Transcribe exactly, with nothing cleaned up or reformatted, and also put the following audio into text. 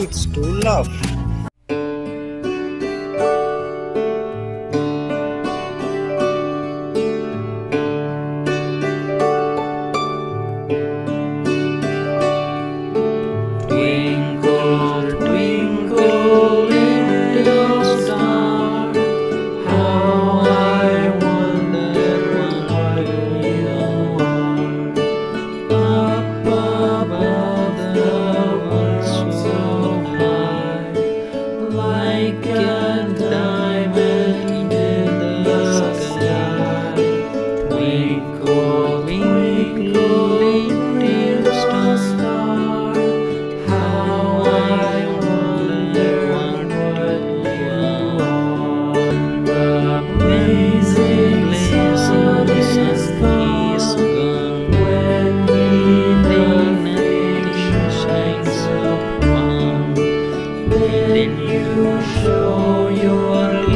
kids to laugh. Twinkle, twinkle, little star, how I wonder what you are. Up above the world so high, like a diamond in the sky. Twinkle, twinkle, little star, how I wonder what you are. The blazing sun is gone, when evening shines upon, then you show your